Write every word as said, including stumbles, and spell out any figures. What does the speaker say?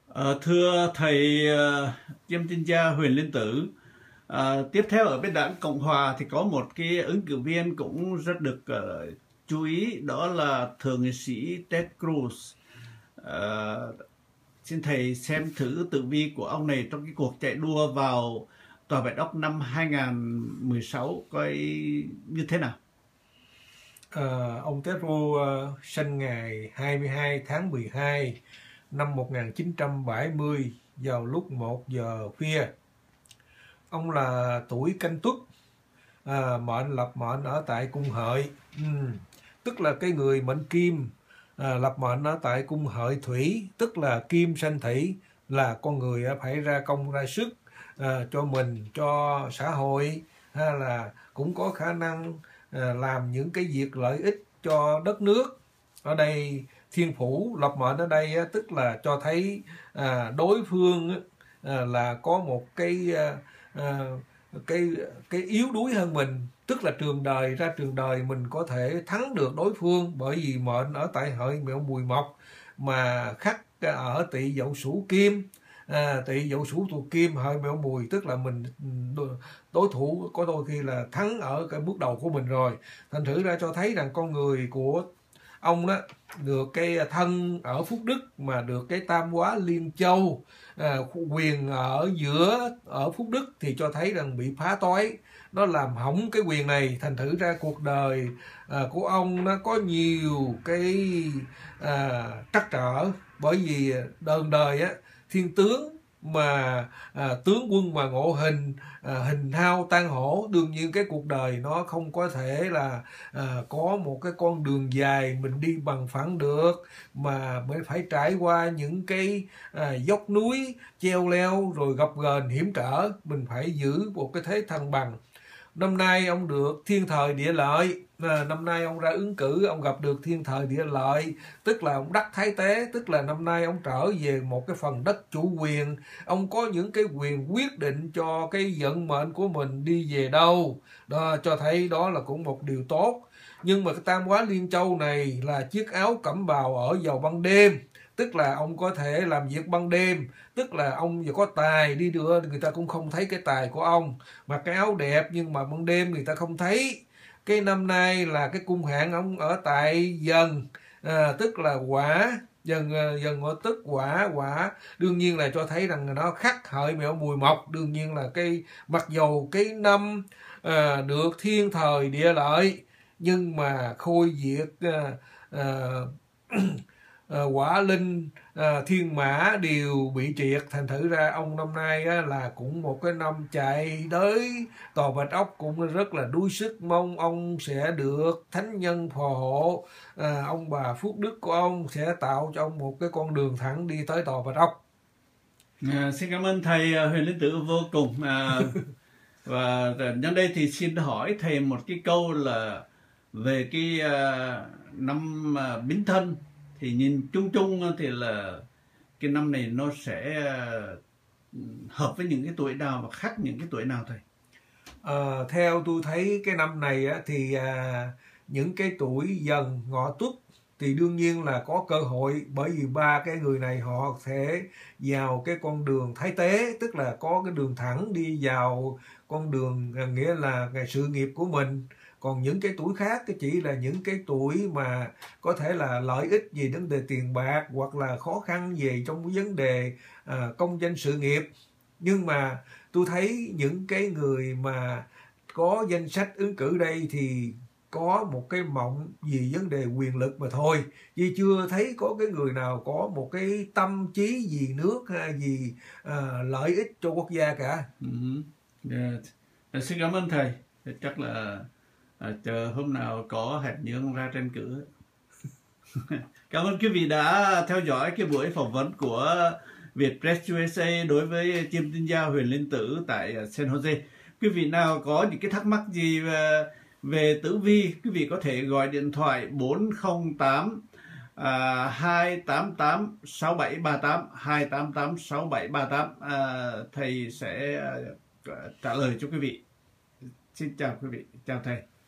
Ờ, thưa thầy uh, Chiêm Tinh Gia Huyền Linh Tử, ờ, tiếp theo ở bên đảng Cộng Hòa thì có một cái ứng cử viên cũng rất được ờ, chú ý, đó là thượng nghị sĩ Ted Cruz. Ờ, xin thầy xem thử tử vi của ông này trong cái cuộc chạy đua vào Tòa Bạch Ốc năm hai không một sáu coi như thế nào. Ờ, ông Ted Cruz uh, sinh ngày hai mươi hai tháng mười hai năm một nghìn chín trăm bảy mươi vào lúc một giờ khuya. Ông là tuổi Canh Tuất, à, mệnh lập mệnh ở tại cung Hợi, uhm, tức là cái người mệnh Kim, à, lập mệnh ở tại cung Hợi Thủy, tức là Kim sinh Thủy, là con người phải ra công ra sức à, cho mình, cho xã hội, hay là cũng có khả năng à, làm những cái việc lợi ích cho đất nước. Ở đây thiên phủ lập mệnh ở đây á, tức là cho thấy à, đối phương à, là có một cái à, à, cái cái yếu đuối hơn mình, tức là trường đời ra trường đời mình có thể thắng được đối phương, bởi vì mệnh ở tại Hợi Mẹo Mùi Mộc mà khắc ở tỵ Dậu Sửu Kim, à, tỵ Dậu Sửu thuộc Kim, Hợi Mẹo Mùi, tức là mình đối thủ có đôi khi là thắng ở cái bước đầu của mình rồi. Thành thử ra cho thấy rằng con người của ông đó được cái thân ở Phúc Đức, mà được cái tam hóa liên châu, à, quyền ở giữa ở Phúc Đức thì cho thấy rằng bị phá toái, nó làm hỏng cái quyền này. Thành thử ra cuộc đời à, của ông nó có nhiều cái à, trắc trở, bởi vì đơn đời á, thiên tướng mà à, tướng quân mà ngộ hình, à, hình hao tan hổ, đương nhiên cái cuộc đời nó không có thể là à, có một cái con đường dài mình đi bằng phẳng được, mà mới phải trải qua những cái à, dốc núi treo leo rồi gập ghềnh hiểm trở, mình phải giữ một cái thế thăng bằng. Năm nay ông được thiên thời địa lợi, à, năm nay ông ra ứng cử, ông gặp được thiên thời địa lợi, tức là ông đắc thái tế, tức là năm nay ông trở về một cái phần đất chủ quyền, ông có những cái quyền quyết định cho cái vận mệnh của mình đi về đâu đó, cho thấy đó là cũng một điều tốt. Nhưng mà cái tam hóa liên châu này là chiếc áo cẩm bào ở vào ban đêm, tức là ông có thể làm việc ban đêm, tức là ông vừa có tài đi đưa người ta cũng không thấy cái tài của ông, mặc cái áo đẹp nhưng mà ban đêm người ta không thấy. Cái năm nay là cái cung hạn ông ở tại Dần, à, tức là quả Dần, Dần ngọ tức quả quả đương nhiên là cho thấy rằng nó khắc Hợi Mẹo Mùi Mộc. Đương nhiên là cái mặc dầu cái năm à, được thiên thời địa lợi, nhưng mà khôi diệt à, à, à, quả linh, à, thiên mã đều bị triệt. Thành thử ra ông năm nay á, là cũng một cái năm chạy tới Tòa Bạch Ốc cũng rất là đuối sức. Mong ông sẽ được thánh nhân phò hộ, à, ông bà phúc đức của ông sẽ tạo cho ông một cái con đường thẳng đi tới Tòa Bạch Ốc. À, xin cảm ơn thầy Huyền Linh Tử vô cùng. À, và nhân đây thì xin hỏi thầy một cái câu là về cái uh, năm uh, Bính Thân, thì nhìn chung chung thì là cái năm này nó sẽ uh, hợp với những cái tuổi nào và khác những cái tuổi nào thầy? À, theo tôi thấy cái năm này á, thì à, những cái tuổi Dần Ngọ Tuất thì đương nhiên là có cơ hội, bởi vì ba cái người này họ sẽ vào cái con đường thái tế, tức là có cái đường thẳng đi vào con đường, nghĩa là cái sự nghiệp của mình. Còn những cái tuổi khác cái chỉ là những cái tuổi mà có thể là lợi ích về vấn đề tiền bạc, hoặc là khó khăn về trong cái vấn đề à, công danh sự nghiệp. Nhưng mà tôi thấy những cái người mà có danh sách ứng cử đây thì có một cái mộng vì vấn đề quyền lực mà thôi, vì chưa thấy có cái người nào có một cái tâm trí vì nước hay vì à, lợi ích cho quốc gia cả. Uh-huh. Yeah. Xin cảm ơn thầy. Chắc là à, chờ hôm nào có hẹn nhường ra tranh cử. Cảm ơn quý vị đã theo dõi cái buổi phỏng vấn của Vietpress u ét a đối với Chiêm Tinh Gia Huyền Linh Tử tại San Jose. Quý vị nào có những cái thắc mắc gì về, về tử vi, quý vị có thể gọi điện thoại bốn không tám hai tám tám sáu bảy ba tám hai tám tám sáu bảy ba tám. À, thầy sẽ trả lời cho quý vị. Xin chào quý vị, chào thầy.